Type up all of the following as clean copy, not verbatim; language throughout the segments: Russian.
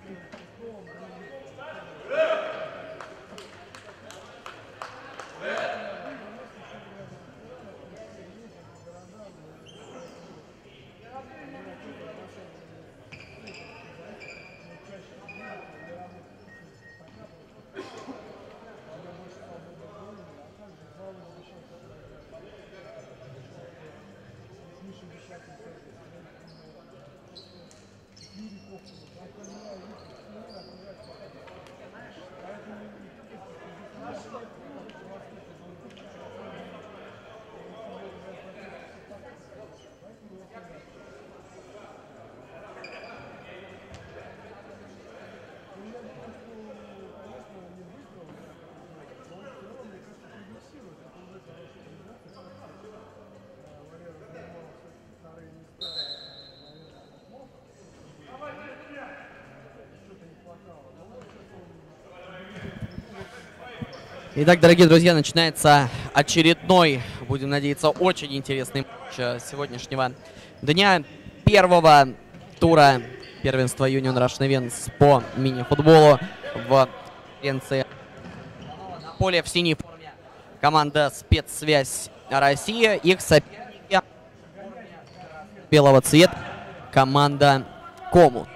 Итак, дорогие друзья, начинается очередной, будем надеяться, очень интересный матч сегодняшнего дня. Первого тура первенства Union Russian Events по мини-футболу в конференции. На поле в синей форме команда «Спецсвязь Россия». Их соперники белого цвета команда «Комус».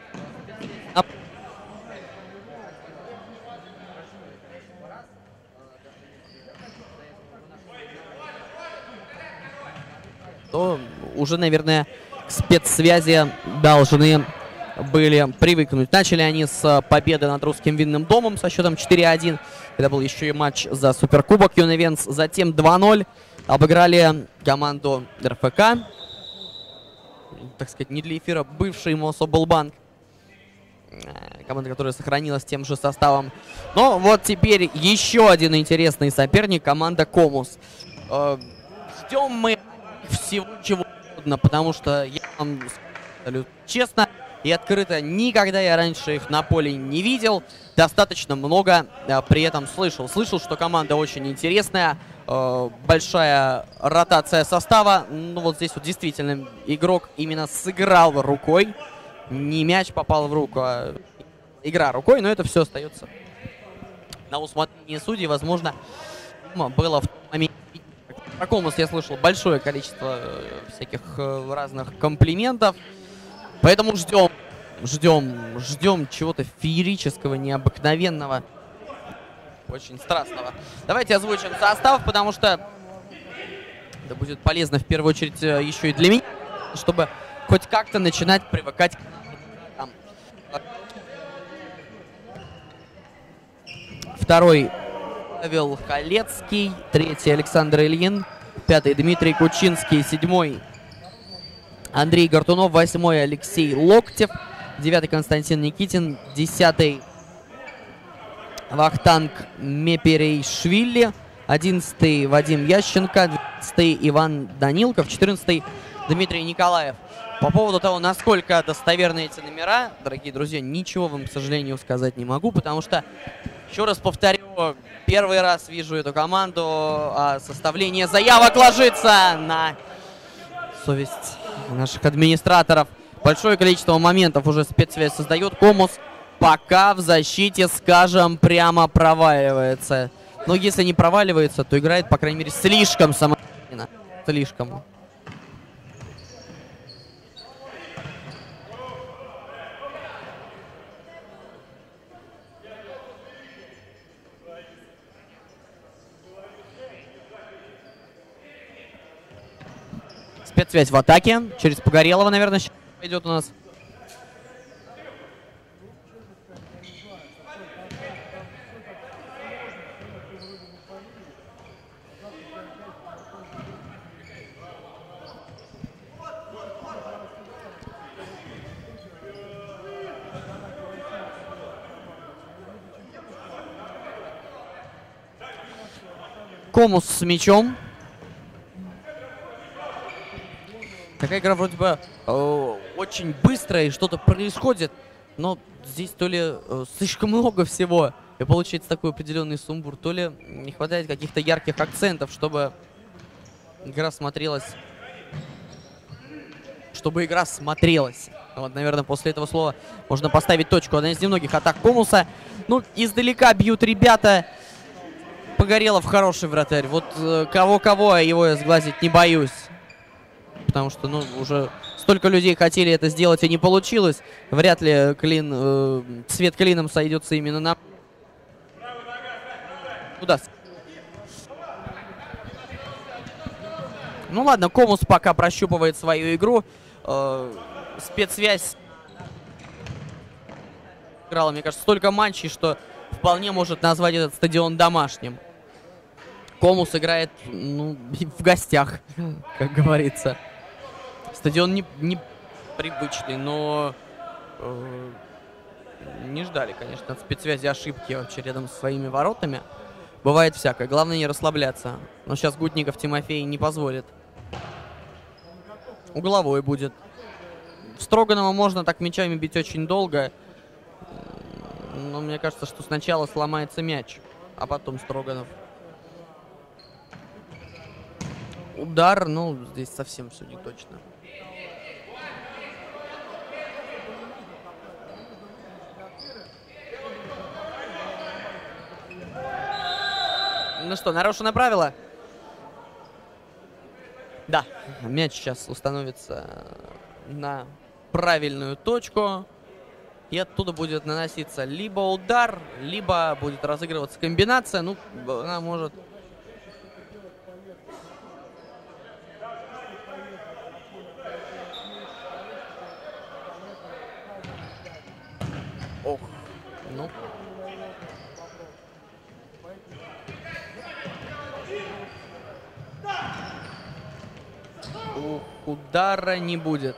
То уже, наверное, к спецсвязи должны были привыкнуть. Начали они с победы над Русским винным домом со счетом 4-1. Это был еще и матч за Суперкубок Union Events. Затем 2-0 обыграли команду РФК. Так сказать, не для эфира, бывший Мособлбанк. Команда, которая сохранилась тем же составом. Но вот теперь еще один интересный соперник. Команда Комус. Ждем мы всего чего угодно, потому что я вам скажу честно и открыто, никогда я раньше их на поле не видел. Достаточно много при этом слышал. Слышал, что команда очень интересная, большая ротация состава. Ну вот здесь вот действительно игрок именно сыграл рукой. Не мяч попал в руку, а игра рукой, но это все остается на усмотрение судей. Возможно, было в моменте. Про Комус я слышал большое количество всяких разных комплиментов. Поэтому ждем чего-то феерического, необыкновенного, очень страстного. Давайте озвучим состав, потому что это будет полезно в первую очередь еще и для меня, чтобы хоть как-то начинать привыкать к нам. Второй Павел Халецкий, третий Александр Ильин, пятый Дмитрий Кучинский, седьмой Андрей Гартунов, восьмой Алексей Локтев, девятый Константин Никитин, десятый Вахтанг Меперейшвили, одиннадцатый Вадим Ященко, двенадцатый Иван Данилков, четырнадцатый Дмитрий Николаев. По поводу того, насколько достоверны эти номера, дорогие друзья, ничего вам, к сожалению, сказать не могу, потому что, еще раз повторю, первый раз вижу эту команду, а составление заявок ложится на совесть наших администраторов. Большое количество моментов уже спецсвязь создает. Комус пока в защите, скажем, прямо проваливается. Но если не проваливается, то играет, по крайней мере, слишком самостоятельно. Слишком. Спецсвязь в атаке. Через Погорелова, наверное, сейчас пойдет у нас. Комус с мячом. Такая игра вроде бы очень быстрая, и что-то происходит, но здесь то ли слишком много всего, и получается такой определенный сумбур, то ли не хватает каких-то ярких акцентов, чтобы игра смотрелась. Вот, наверное, после этого слова можно поставить точку. Одна из немногих атак Комуса. Ну, издалека бьют ребята. Погорелов хороший вратарь. Вот кого-кого, его я сглазить не боюсь. Потому что, ну, уже столько людей хотели это сделать, и не получилось. Вряд ли цвет клином сойдется именно на... Удастся. Ну ладно, Комус пока прощупывает свою игру. Спецсвязь играла, мне кажется, столько матчей, что вполне может назвать этот стадион домашним. Комус играет, ну, в гостях, как говорится. Стадион не привычный, но не ждали, конечно, от спецсвязи ошибки вообще рядом со своими воротами. Бывает всякое. Главное не расслабляться. Но сейчас Гутников Тимофей не позволит. Угловой будет. Строганова можно так мячами бить очень долго. Но мне кажется, что сначала сломается мяч, а потом Строганов. Удар, ну, здесь совсем все не точно. Ну что, нарушено правило? Да, мяч сейчас установится на правильную точку. И оттуда будет наноситься либо удар, либо будет разыгрываться комбинация. Ну, она может... Ох, ну... Удара не будет.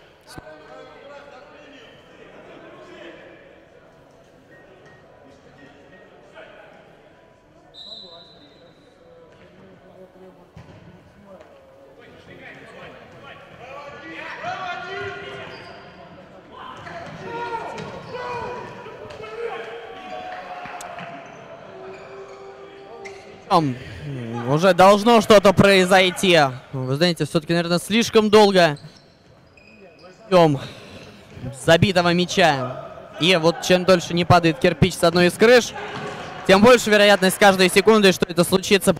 Уже должно что-то произойти. Вы знаете, все-таки, наверное, слишком долго ждем забитого мяча. И вот чем дольше не падает кирпич с одной из крыш, тем больше вероятность каждой секунды, что это случится.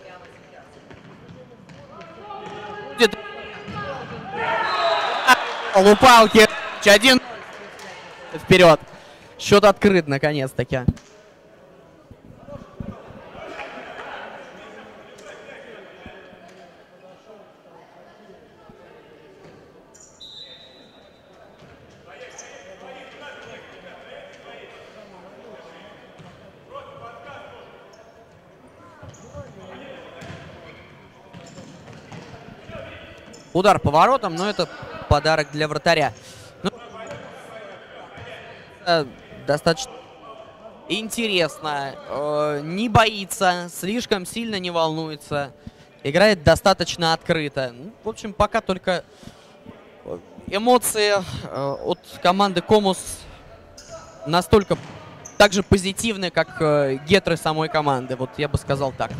Упал кирпич. 1 вперед. Счет открыт, наконец-таки. Удар по воротам, но это подарок для вратаря. Ну, достаточно интересно. Не боится, слишком сильно не волнуется. Играет достаточно открыто. Ну, в общем, пока только эмоции от команды Комус настолько так же позитивны, как гетры самой команды. Вот я бы сказал так.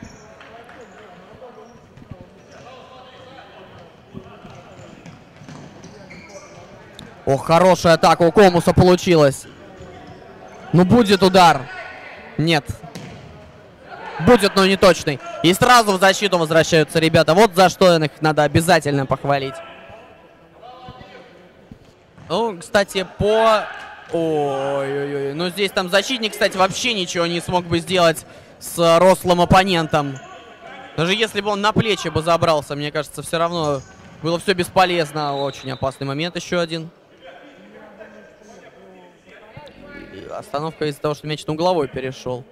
Ох, хорошая атака у Комуса получилась. Ну, будет удар. Нет. Будет, но не точный. И сразу в защиту возвращаются ребята. Вот за что их надо обязательно похвалить. Ну, кстати, по... Ой-ой-ой. Ну, здесь там защитник, кстати, вообще ничего не смог бы сделать с рослым оппонентом. Даже если бы он на плечи бы забрался, мне кажется, все равно было все бесполезно. Очень опасный момент еще один. Остановка из-за того, что мяч на угловой перешел.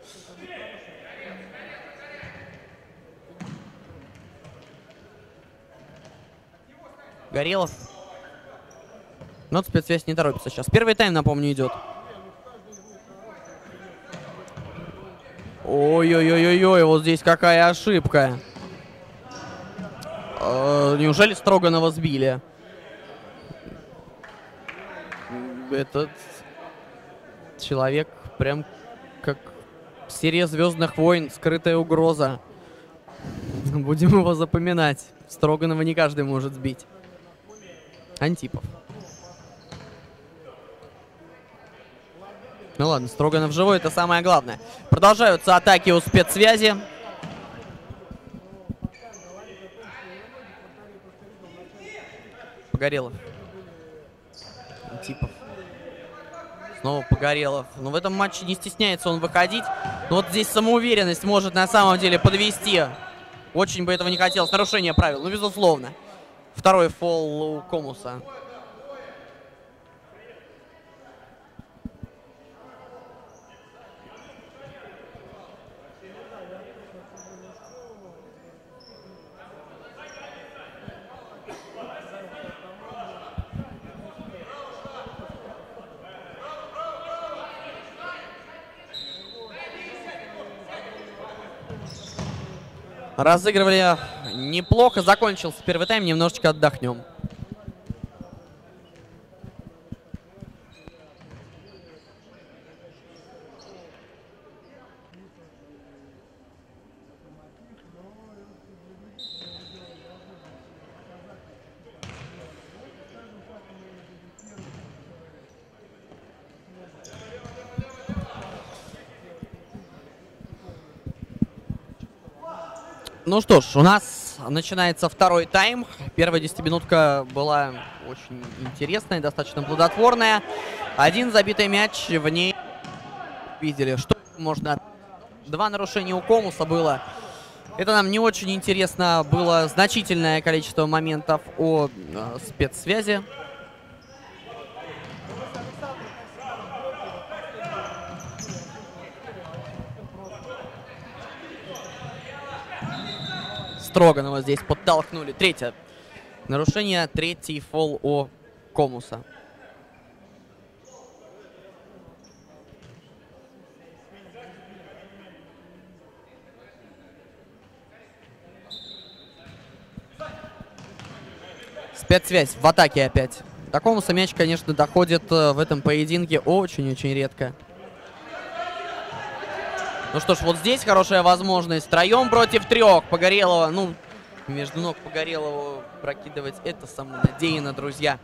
Горелов. Но спецсвязь не торопится сейчас. Первый тайм, напомню, идет. Ой-ой-ой-ой-ой, вот здесь какая ошибка. Неужели Строганова сбили? Этот человек прям как в серии «Звездных войн», скрытая угроза. Будем его запоминать. Строганова не каждый может сбить. Антипов. Ну ладно, Строганов живой, это самое главное. Продолжаются атаки у спецсвязи. Погорелов. Антипов. Снова Погорелов. Но в этом матче не стесняется он выходить. Но вот здесь самоуверенность может на самом деле подвести. Очень бы этого не хотелось. Нарушение правил, ну безусловно. Второй фол у Комуса. Разыгрывали неплохо. Закончился первый тайм. Немножечко отдохнем. Ну что ж, у нас начинается второй тайм. Первая 10-минутка была очень интересная, достаточно плодотворная. Один забитый мяч, в ней видели, что можно... Два нарушения у Комуса было. Это нам не очень интересно. Было значительное количество моментов о спецсвязи. Строганова здесь подтолкнули. Третье нарушение, третий фол у Комуса. Спецсвязь в атаке опять. До Комуса мяч, конечно, доходит в этом поединке очень-очень редко. Ну что ж, вот здесь хорошая возможность. Втроем против трех. Погорелова, ну, между ног Погорелову прокидывать это самонадеянно, друзья.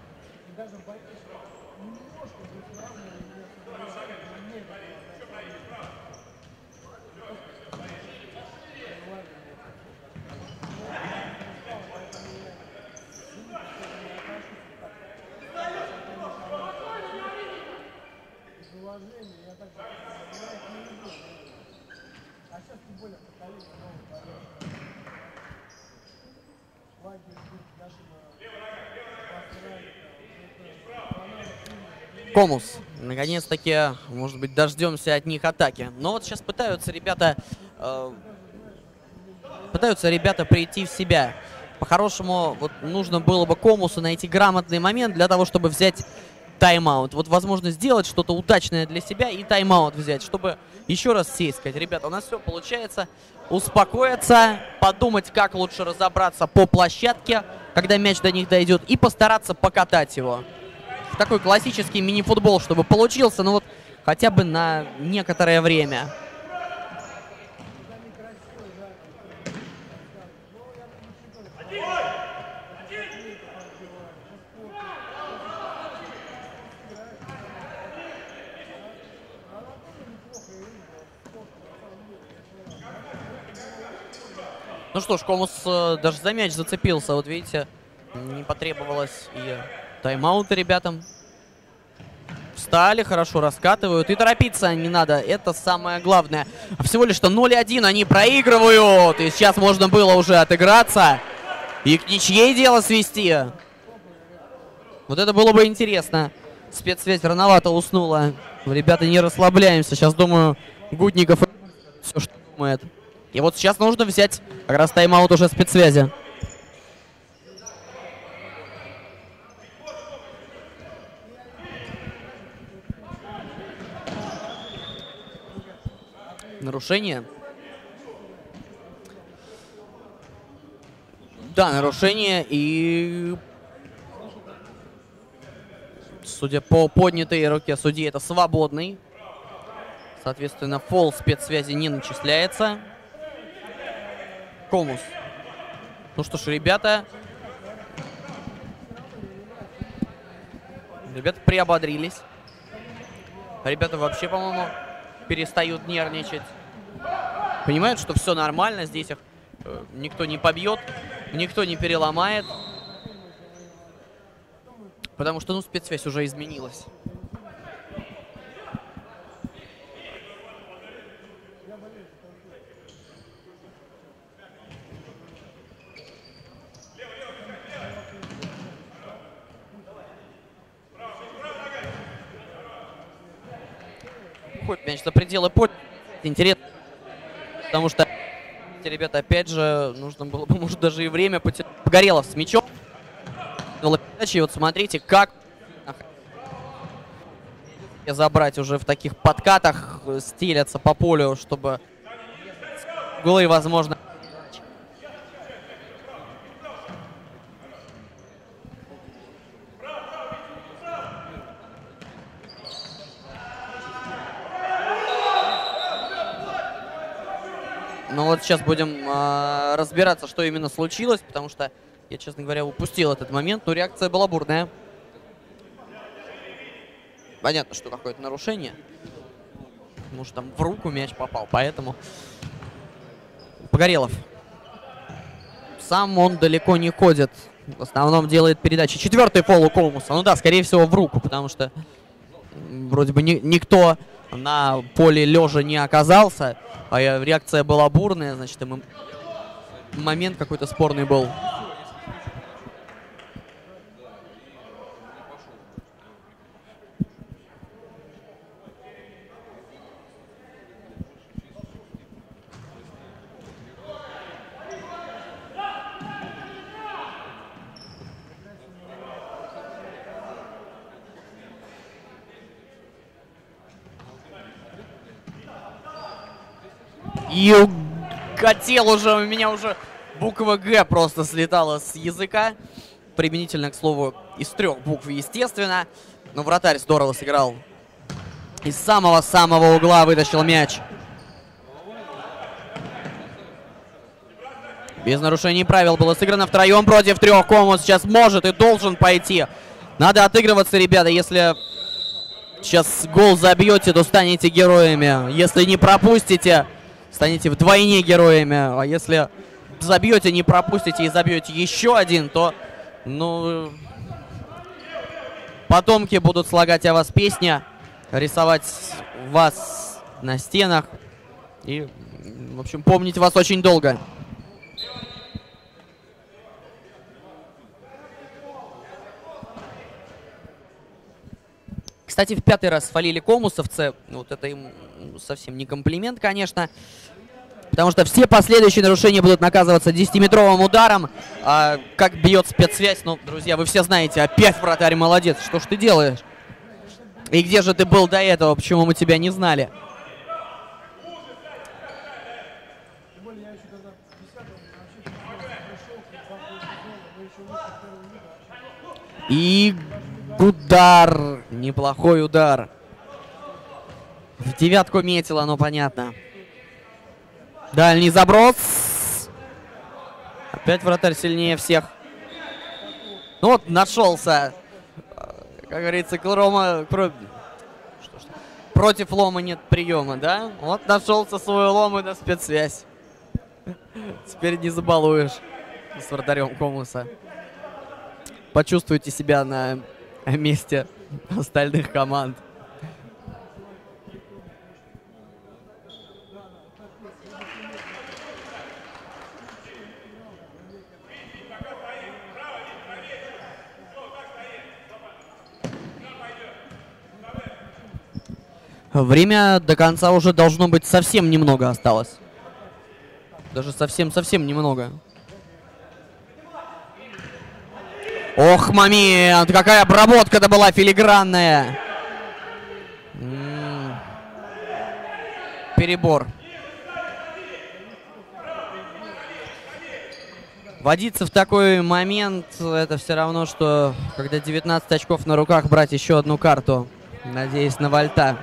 Комус. Наконец-таки, может быть, дождемся от них атаки. Но вот сейчас пытаются ребята прийти в себя. По-хорошему, вот нужно было бы Комусу найти грамотный момент для того, чтобы взять тайм-аут. Вот возможно сделать что-то удачное для себя и тайм-аут взять, чтобы еще раз сесть, сказать: ребята, у нас все получается. Успокоиться, подумать, как лучше разобраться по площадке, когда мяч до них дойдет, и постараться покатать его. Такой классический мини-футбол, чтобы получился, ну вот, хотя бы на некоторое время. Ну что ж, Комус даже за мяч зацепился. Вот видите, не потребовалось и тайм-аута ребятам. Встали, хорошо раскатывают. И торопиться не надо, это самое главное. А всего лишь что 0-1 они проигрывают. И сейчас можно было уже отыграться и к ничьей дело свести. Вот это было бы интересно. Спецсвязь рановато уснула. Ребята, не расслабляемся. Сейчас, думаю, Гутников все, что думает. И вот сейчас нужно взять как раз тайм-аут уже спецсвязи. Нарушение. Да, нарушение. И судя по поднятой руке судьи, это свободный. Соответственно, фол спецсвязи не начисляется. Комус. Ну что ж, ребята приободрились. Ребята вообще, по-моему, перестают нервничать. Понимают, что все нормально, здесь их никто не побьет, никто не переломает. Потому что, ну, спецсвязь уже изменилась. Хоть мяч за пределы поля. Интересно, потому что эти ребята, опять же, нужно было бы, может, даже и время потянуть. Погорелов с мячом. И вот смотрите, как забрать уже в таких подкатах, стелятся по полю, чтобы голы, возможно. Ну вот сейчас будем разбираться, что именно случилось, потому что я, честно говоря, упустил этот момент, но реакция была бурная. Понятно, что какое-то нарушение. Потому что там в руку мяч попал, поэтому... Погорелов. Сам он далеко не ходит. В основном делает передачи. 4-й фол у Комуса. Ну да, скорее всего, в руку, потому что вроде бы никто на поле лежа не оказался. А реакция была бурная, значит, момент какой-то спорный был. И хотел уже, у меня уже буква Г просто слетала с языка. Применительно, к слову, из 3 букв, естественно. Но вратарь здорово сыграл. Из самого-самого угла вытащил мяч. Без нарушений правил было сыграно втроем против 3. Комус сейчас может и должен пойти. Надо отыгрываться, ребята. Если сейчас гол забьете, то станете героями. Если не пропустите, станете вдвойне героями. А если забьете, не пропустите и забьете еще один, то, ну, потомки будут слагать о вас песни, рисовать вас на стенах и, в общем, помнить вас очень долго. Кстати, в 5-й раз свалили комусовцы. Вот это им совсем не комплимент, конечно. Потому что все последующие нарушения будут наказываться 10-метровым ударом. А как бьет спецсвязь, ну, друзья, вы все знаете, опять вратарь молодец. Что ж ты делаешь? И где же ты был до этого? Почему мы тебя не знали? И удар. Неплохой удар. В 9-ку метило, ну понятно. Дальний заброс. Опять вратарь сильнее всех. Ну вот, нашелся. Как говорится, Рома... Против лома нет приема, да? Вот нашелся свой лом и на спецсвязь. Теперь не забалуешь с вратарем Комуса. Почувствуйте себя на месте остальных команд. Время до конца уже должно быть совсем немного осталось. Даже совсем-совсем немного. Ох, момент! Какая обработка-то была филигранная! Перебор. Водиться в такой момент, это все равно, что когда 19 очков на руках, брать еще одну карту. Надеюсь на вольта.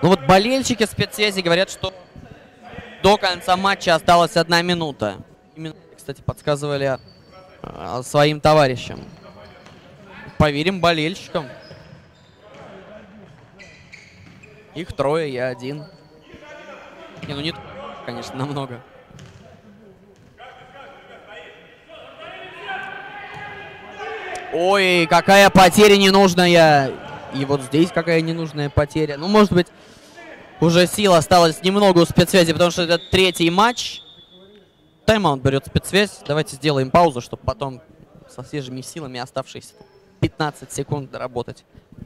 Ну вот болельщики спецсвязи говорят, что до конца матча осталась 1 минута. Именно, кстати, подсказывали своим товарищам. Поверим болельщикам. Их 3, я 1. Не, ну не, конечно, намного. Ой, какая потеря ненужная. И вот здесь какая ненужная потеря. Ну, может быть, уже сил осталось немного у спецсвязи, потому что это 3-й матч. Тайм-аут берет спецсвязь. Давайте сделаем паузу, чтобы потом со свежими силами оставшиеся 15 секунд доработать.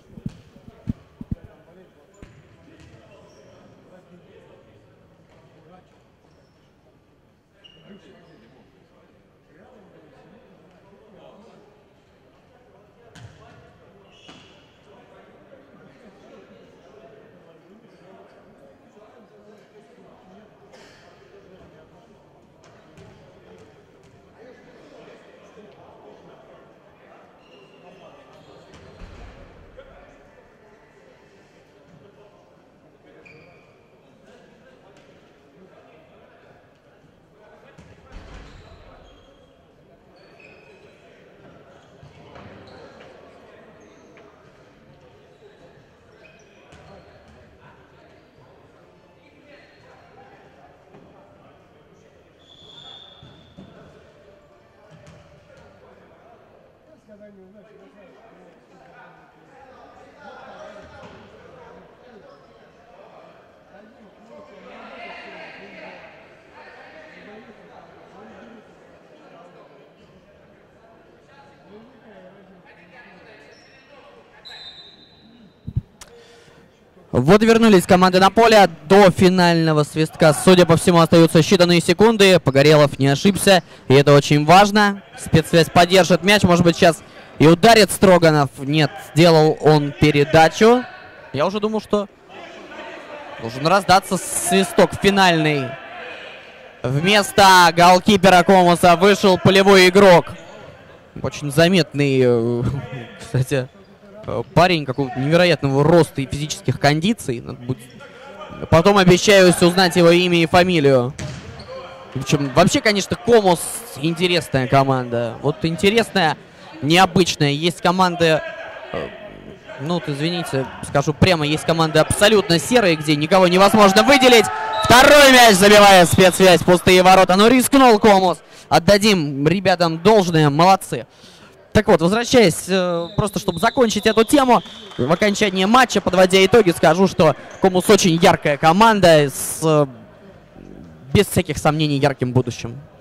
Вот вернулись команды на поле до финального свистка. Судя по всему, остаются считанные секунды. Погорелов не ошибся, и это очень важно. Спецсвязь поддержит мяч. Может быть, сейчас и ударит Строганов. Нет, сделал он передачу. Я уже думал, что должен раздаться свисток финальный. Вместо голкипера Комуса вышел полевой игрок. Очень заметный, кстати, парень какого-то невероятного роста и физических кондиций. Потом обещаюсь узнать его имя и фамилию. Причем, вообще, конечно, Комус интересная команда. Вот интересная, необычная. Есть команды, ну, извините, скажу прямо, есть команды абсолютно серые, где никого невозможно выделить. Второй мяч забивает спецсвязь, пустые ворота. Ну, рискнул Комус. Отдадим ребятам должное, молодцы. Так вот, возвращаясь, просто чтобы закончить эту тему, в окончании матча, подводя итоги, скажу, что Комус очень яркая команда с, без всяких сомнений, ярким будущим.